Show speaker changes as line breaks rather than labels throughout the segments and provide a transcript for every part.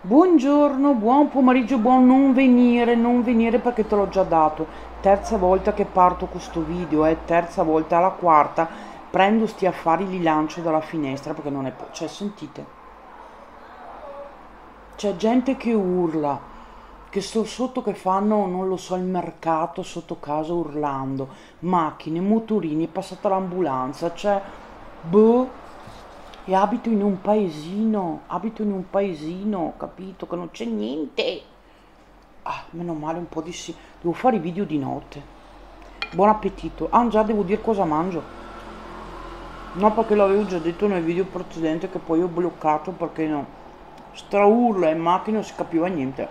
Buongiorno, buon pomeriggio, buon non venire perché te l'ho già dato. Terza volta che parto con sto video, terza volta, alla quarta prendo sti affari, li lancio dalla finestra perché non è... Cioè, sentite, c'è gente che urla, che sto sotto che fanno, non lo so, il mercato sotto casa urlando, macchine, motorini, è passata l'ambulanza, cioè, boh. E abito in un paesino, capito? Che non c'è niente. Ah, meno male un po' di sì. Devo fare i video di notte. Buon appetito. Ah, già devo dire cosa mangio. No, perché l'avevo già detto nel video precedente che poi ho bloccato perché no. Straurla in macchina non si capiva niente.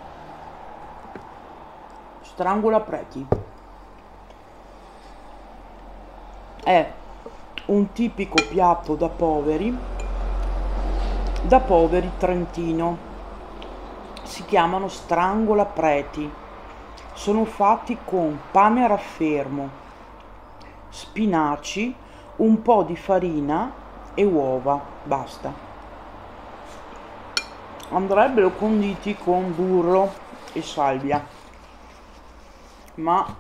Strangola preti. È un tipico piatto da poveri trentino. Si chiamano strangola preti. Sono fatti con pane a raffermo, spinaci, un po' di farina e uova, basta. Andrebbero conditi con burro e salvia, ma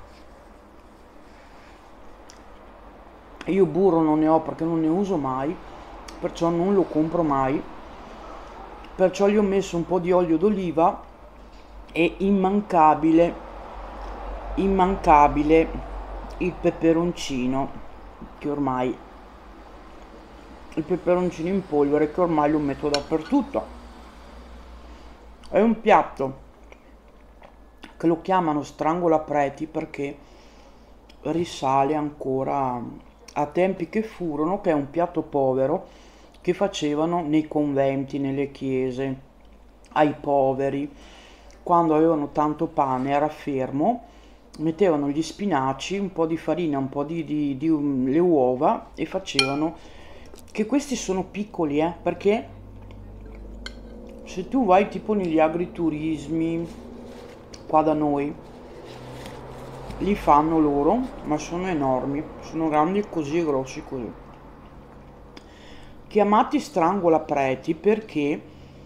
io burro non ne ho perché non ne uso mai, perciò non lo compro mai, perciò gli ho messo un po' di olio d'oliva e immancabile il peperoncino, che ormai il peperoncino in polvere che ormai lo metto dappertutto. È un piatto che lo chiamano strangola preti perché risale ancora a tempi che furono, che è un piatto povero che facevano nei conventi, nelle chiese, ai poveri, quando avevano tanto pane a raffermo, mettevano gli spinaci, un po' di farina, un po' le uova e facevano, che questi sono piccoli, perché se tu vai tipo negli agriturismi qua da noi, li fanno loro, ma sono enormi, sono grandi così e grossi così. Chiamati strangolapreti perché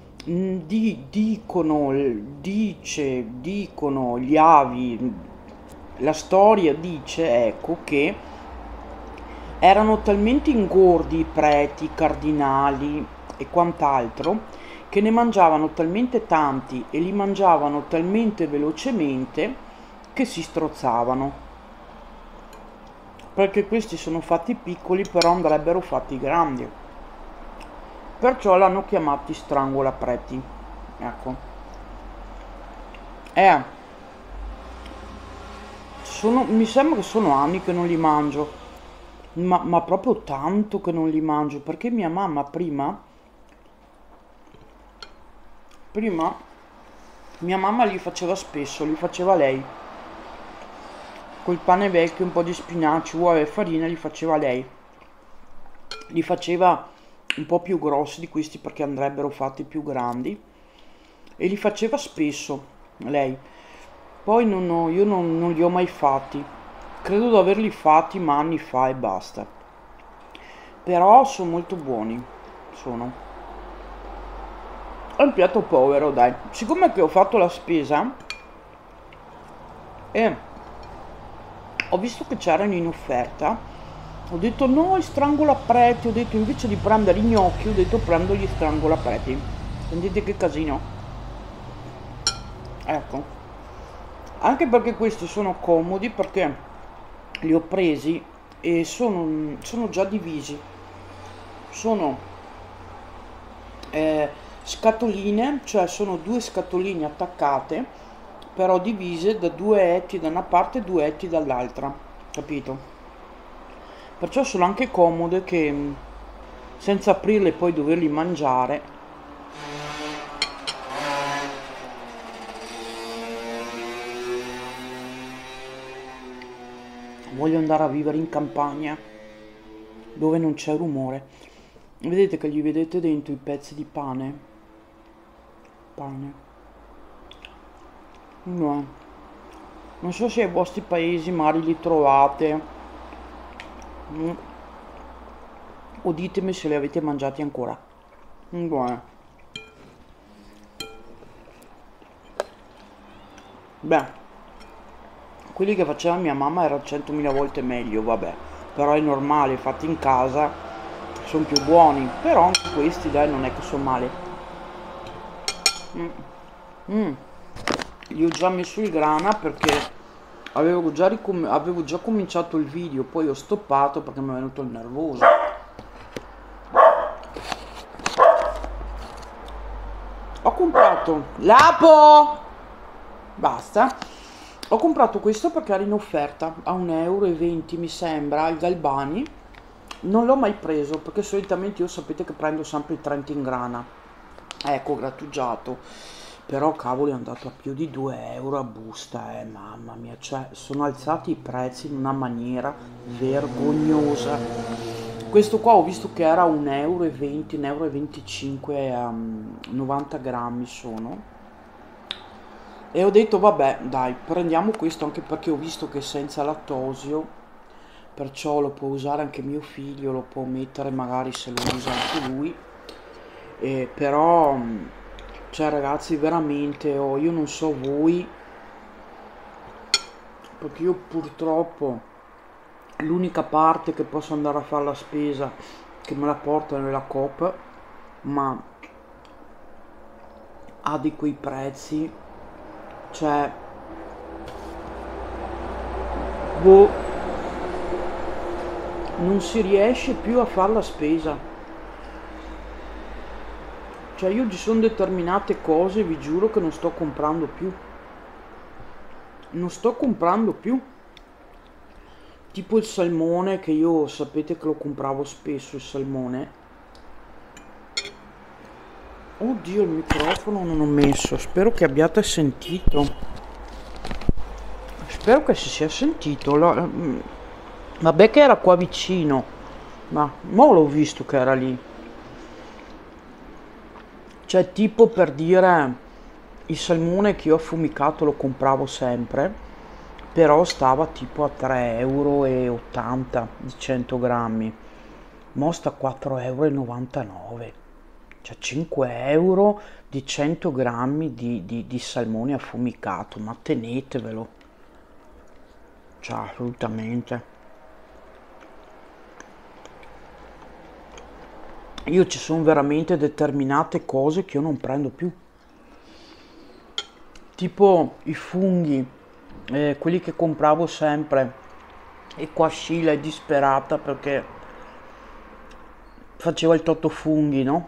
dicono gli avi, la storia dice, ecco, che erano talmente ingordi i preti, i cardinali e quant'altro, che ne mangiavano talmente tanti e li mangiavano talmente velocemente che si strozzavano. Perché questi sono fatti piccoli, però andrebbero fatti grandi. Perciò l'hanno chiamati strangolapreti. Ecco. Mi sembra che sono anni che non li mangio. Ma proprio tanto che non li mangio. Perché mia mamma prima mia mamma li faceva spesso, li faceva lei. Col pane vecchio, un po' di spinaci, uova e farina li faceva lei. Li faceva un po' più grossi di questi perché andrebbero fatti più grandi. E li faceva spesso lei. Poi io non li ho mai fatti. Credo di averli fatti ma anni fa e basta. Però sono molto buoni. Sono. È un piatto povero, dai. Siccome che ho fatto la spesa e ho visto che c'erano in offerta, ho detto no, i strangolapreti. Ho detto invece di prendere i gnocchi, ho detto prendo gli strangolapreti. Sentite che casino. Ecco. Anche perché questi sono comodi perché li ho presi e sono già divisi. Sono scatoline, cioè sono due scatoline attaccate, però divise da due etti da una parte e due etti dall'altra, capito? Perciò sono anche comode che senza aprirle e poi doverli mangiare. Voglio andare a vivere in campagna dove non c'è rumore. Vedete che gli vedete dentro i pezzi di pane? No. Non so se ai vostri paesi magari li trovate. O ditemi se li avete mangiati ancora. Buono. Beh, quelli che faceva mia mamma erano 100.000 volte meglio, vabbè, però è normale, fatti in casa sono più buoni, però anche questi dai non è che sono male. Mm. Mm. Gli ho già messo il grana perché avevo già cominciato il video, poi ho stoppato perché mi è venuto il nervoso. Ho comprato Lapo! Basta. Ho comprato questo perché era in offerta a 1,20 euro mi sembra, il Galbani. Non l'ho mai preso perché solitamente io sapete che prendo sempre il 30 in grana. Ecco, grattugiato. Però cavolo è andato a più di 2 euro a busta, mamma mia, cioè sono alzati i prezzi in una maniera vergognosa. Questo qua ho visto che era 1,20 euro, 1,25 euro a 90 grammi sono. E ho detto vabbè dai, prendiamo questo anche perché ho visto che è senza lattosio, perciò lo può usare anche mio figlio, lo può mettere magari se lo usa anche lui. Però cioè ragazzi veramente io non so voi, perché io purtroppo l'unica parte che posso andare a fare la spesa che me la porta nella Coop, ma ha di quei prezzi, cioè boh, non si riesce più a fare la spesa. Cioè io ci sono determinate cose, vi giuro che non sto comprando più. Non sto comprando più. Tipo il salmone, che io sapete che lo compravo spesso il salmone. Oddio, il microfono non ho messo, spero che abbiate sentito. Spero che si sia sentito. Vabbè che era qua vicino, ma mo l'ho visto che era lì. Cioè tipo per dire, il salmone che io ho affumicato lo compravo sempre, però stava tipo a 3,80 euro di 100 grammi. Mo sta a 4,99 euro. Cioè 5 euro di 100 grammi di salmone affumicato, ma tenetevelo. Cioè assolutamente. Io ci sono veramente determinate cose che io non prendo più. Tipo i funghi, quelli che compravo sempre. E qua Sheila è disperata perché faceva il totofunghi, no?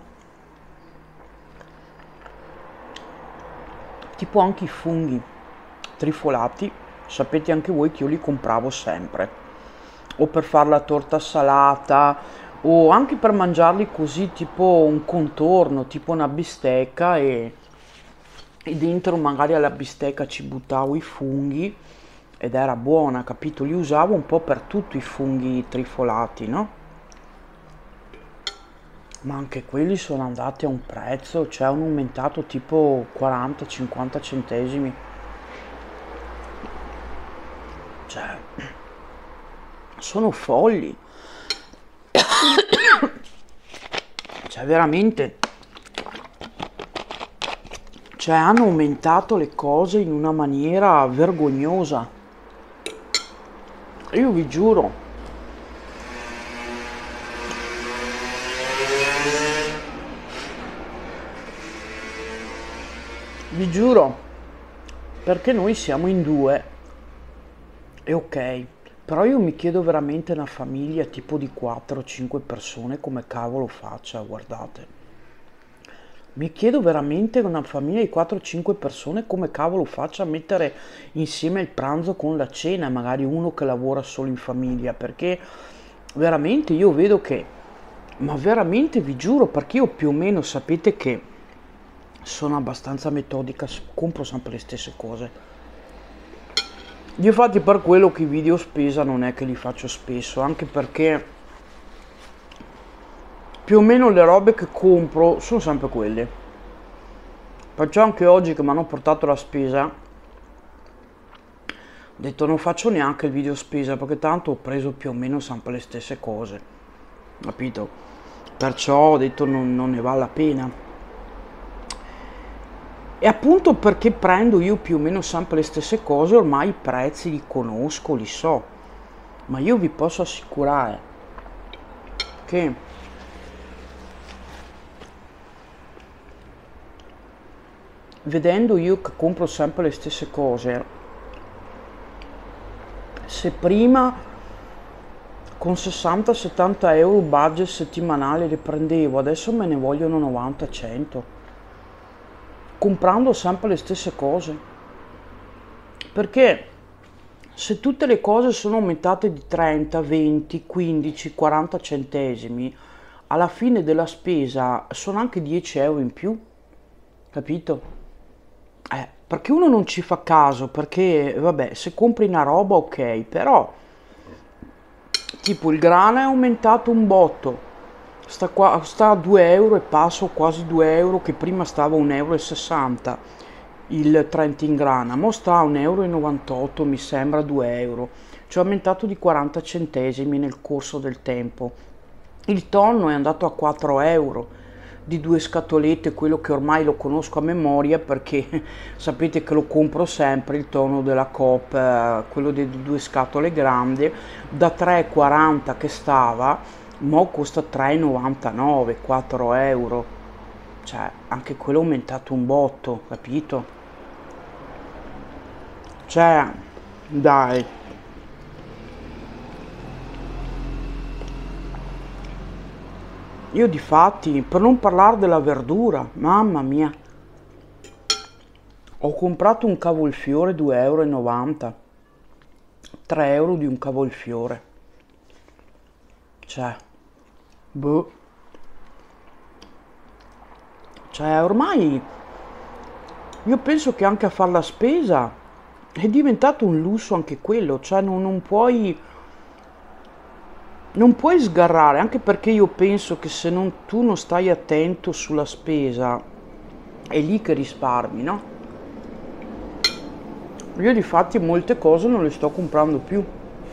Tipo anche i funghi trifolati, sapete anche voi che io li compravo sempre, o per fare la torta salata o anche per mangiarli così, tipo un contorno, tipo una bistecca, e dentro magari alla bistecca ci buttavo i funghi ed era buona, capito? Li usavo un po' per tutto i funghi trifolati, no? Ma anche quelli sono andati a un prezzo, cioè hanno aumentato tipo 40-50 centesimi. Cioè, sono folli. Cioè, veramente. Cioè, hanno aumentato le cose in una maniera vergognosa. Io vi giuro. Vi giuro, perché noi siamo in due, è ok, però io mi chiedo veramente una famiglia tipo di 4-5 persone come cavolo faccia, guardate. Mi chiedo veramente una famiglia di 4-5 persone come cavolo faccia a mettere insieme il pranzo con la cena, magari uno che lavora solo in famiglia, perché veramente io vedo che, ma veramente vi giuro, perché io più o meno sapete che sono abbastanza metodica, compro sempre le stesse cose. Infatti per quello che i video spesa non è che li faccio spesso, anche perché più o meno le robe che compro sono sempre quelle. Perciò anche oggi che mi hanno portato la spesa, ho detto non faccio neanche il video spesa perché tanto ho preso più o meno sempre le stesse cose, capito? Perciò ho detto non ne vale la pena. E appunto perché prendo io più o meno sempre le stesse cose, ormai i prezzi li conosco, li so, ma io vi posso assicurare che vedendo io che compro sempre le stesse cose, se prima con 60-70 euro budget settimanale le prendevo, adesso me ne vogliono 90-100, comprando sempre le stesse cose. Perché se tutte le cose sono aumentate di 30, 20, 15, 40 centesimi, alla fine della spesa sono anche 10 euro in più, capito? Perché uno non ci fa caso, perché vabbè, se compri una roba ok, però tipo il grano è aumentato un botto, sta a 2 euro e passo, quasi 2 euro, che prima stava a 1,60 euro il Trentin grana, mo sta a 1,98 euro, mi sembra 2 euro, cioè è aumentato di 40 centesimi nel corso del tempo. Il tonno è andato a 4 euro di 2 scatolette, quello che ormai lo conosco a memoria perché sapete che lo compro sempre, il tonno della Coop, quello delle 2 scatole grandi, da 3,40 che stava, mo costa 3,99, 4 euro, cioè anche quello è aumentato un botto, capito? Cioè, dai. Io difatti, per non parlare della verdura, mamma mia, ho comprato un cavolfiore 2,90 euro, 3 euro di un cavolfiore. Cioè, boh. Cioè, ormai io penso che anche a fare la spesa è diventato un lusso anche quello, cioè non puoi sgarrare, anche perché io penso che se tu non stai attento sulla spesa, è lì che risparmi, no? Io difatti molte cose non le sto comprando più.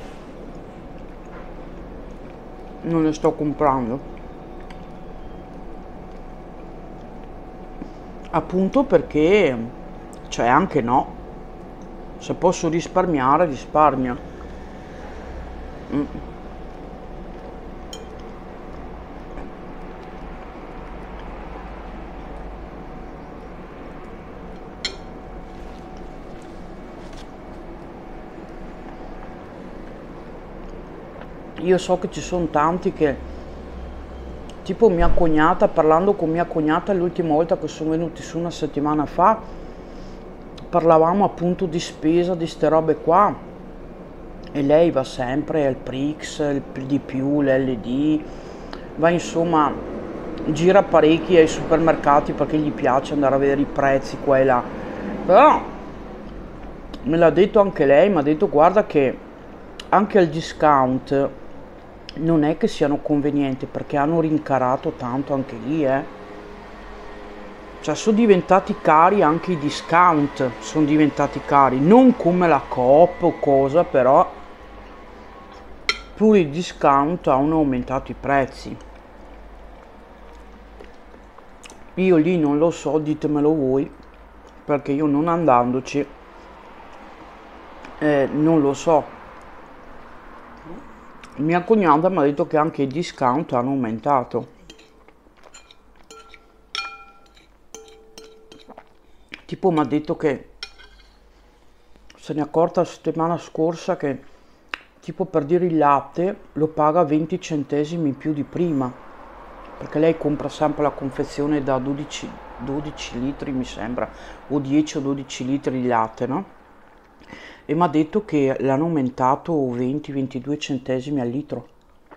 Non le sto comprando. Appunto perché, cioè anche no. Se posso risparmiare, risparmio. Mm. Io so che ci sono tanti che, tipo mia cognata, parlando con mia cognata l'ultima volta che sono venuti su una settimana fa, parlavamo appunto di spesa, di ste robe qua, e lei va sempre al Prix, il di più, l'LD, va insomma, gira parecchi ai supermercati perché gli piace andare a vedere i prezzi qua e là. Però me l'ha detto anche lei, mi ha detto guarda che anche al discount non è che siano convenienti perché hanno rincarato tanto anche lì, Cioè sono diventati cari anche i discount, sono diventati cari, non come la Coop o cosa, però pure i discount hanno aumentato i prezzi. Io lì non lo so, ditemelo voi, perché io non andandoci non lo so. Mia cognata mi ha detto che anche i discount hanno aumentato. Tipo mi ha detto che se ne è accorta la settimana scorsa che tipo per dire il latte lo paga 20 centesimi in più di prima, perché lei compra sempre la confezione da 12 litri mi sembra, o 10 o 12 litri di latte, no? E mi ha detto che l'hanno aumentato 20-22 centesimi al litro.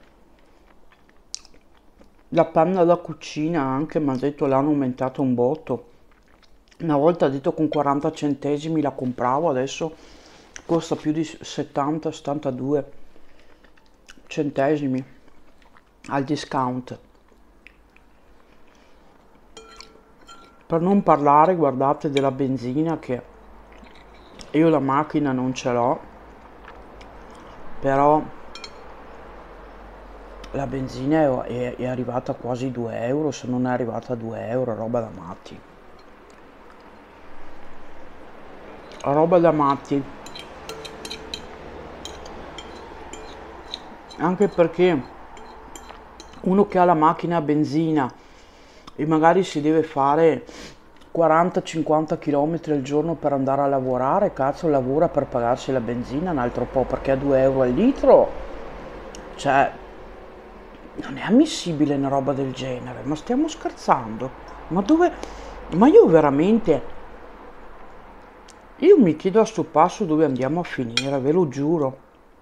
La panna da cucina anche mi ha detto l'hanno aumentato un botto. Una volta ha detto con 40 centesimi la compravo, adesso costa più di 70-72 centesimi al discount. Per non parlare, guardate, della benzina, che io la macchina non ce l'ho, però la benzina è arrivata a quasi 2 euro, se non è arrivata a 2 euro, roba da matti. roba da matti, anche perché uno che ha la macchina a benzina e magari si deve fare 40-50 km al giorno per andare a lavorare, cazzo lavora per pagarsi la benzina un altro po', perché a 2 euro al litro, cioè non è ammissibile una roba del genere, ma stiamo scherzando? Ma dove? Ma io veramente, io mi chiedo a sto passo dove andiamo a finire, ve lo giuro.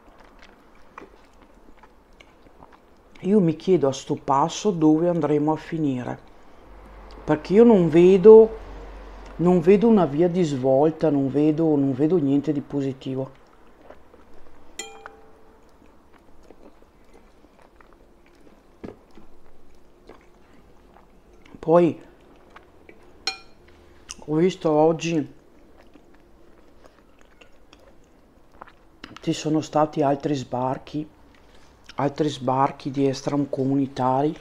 Io mi chiedo a sto passo dove andremo a finire, perché io non vedo una via di svolta, non vedo niente di positivo. Poi ho visto oggi ci sono stati altri sbarchi di extracomunitari.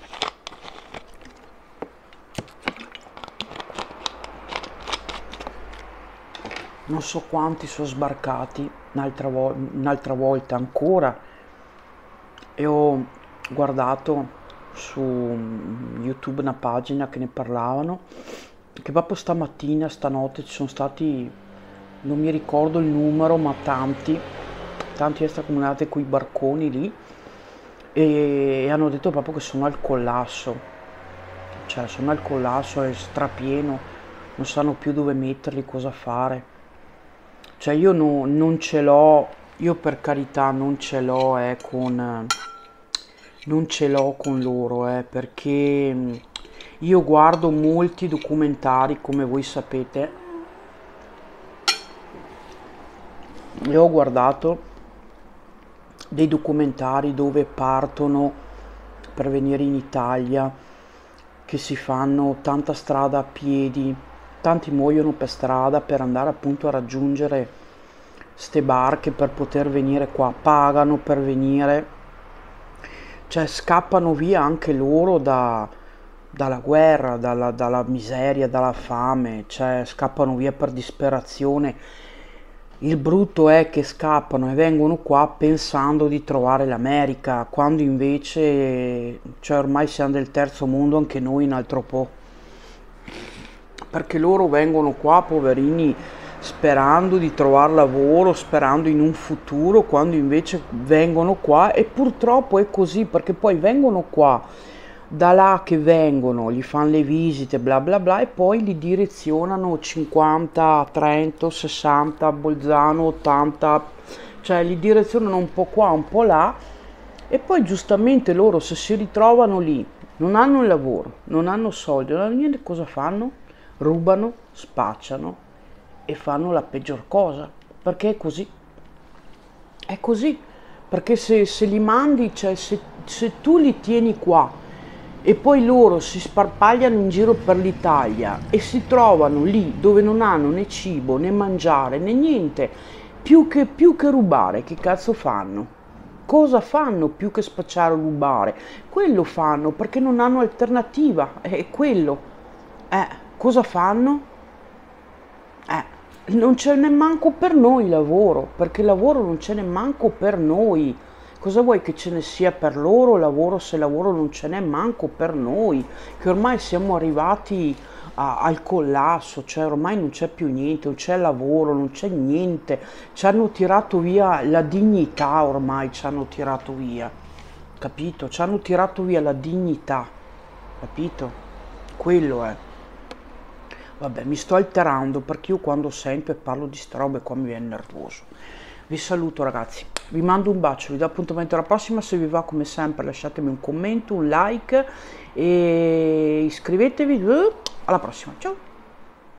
Non so quanti sono sbarcati un'altra volta ancora, e ho guardato su YouTube una pagina che ne parlavano, che proprio stanotte ci sono stati, non mi ricordo il numero, ma tanti extracomunitari con i barconi lì, e hanno detto proprio che sono al collasso, cioè sono al collasso, è strapieno, non sanno più dove metterli, cosa fare. Cioè io non ce l'ho, io per carità non ce l'ho con loro, perché io guardo molti documentari, come voi sapete, e ho guardato dei documentari dove partono per venire in Italia, che si fanno tanta strada a piedi, tanti muoiono per strada per andare appunto a raggiungere ste barche per poter venire qua, pagano per venire, cioè scappano via anche loro dalla guerra, dalla miseria, dalla fame, cioè scappano via per disperazione. Il brutto è che scappano e vengono qua pensando di trovare l'America, quando invece, cioè ormai siamo del terzo mondo anche noi un altro po'. Perché loro vengono qua, poverini, sperando di trovare lavoro, sperando in un futuro, quando invece vengono qua, e purtroppo è così, perché poi vengono qua, da là che vengono, gli fanno le visite, bla bla bla, e poi li direzionano 50, 30, 60, Bolzano, 80, cioè li direzionano un po' qua, un po' là, e poi giustamente loro se si ritrovano lì, non hanno il lavoro, non hanno soldi, non hanno niente, cosa fanno? Rubano, spacciano e fanno la peggior cosa, perché è così, perché se li mandi, cioè se tu li tieni qua e poi loro si sparpagliano in giro per l'Italia e si trovano lì dove non hanno né cibo né mangiare né niente, più che rubare, che cazzo fanno? Cosa fanno più che spacciare o rubare? Quello fanno perché non hanno alternativa, è quello. Cosa fanno? Non ce n'è manco per noi lavoro, perché lavoro non ce n'è manco per noi. Cosa vuoi che ce ne sia per loro lavoro se lavoro non ce n'è manco per noi? Che ormai siamo arrivati al collasso, cioè ormai non c'è più niente, non c'è lavoro, non c'è niente. Ci hanno tirato via la dignità, ormai ci hanno tirato via, capito? Ci hanno tirato via la dignità, capito? Quello è. Vabbè, mi sto alterando perché io quando sento e parlo di sta roba qua mi viene nervoso. Vi saluto ragazzi, vi mando un bacio, vi do appuntamento alla prossima. Se vi va, come sempre, lasciatemi un commento, un like e iscrivetevi. Alla prossima, ciao!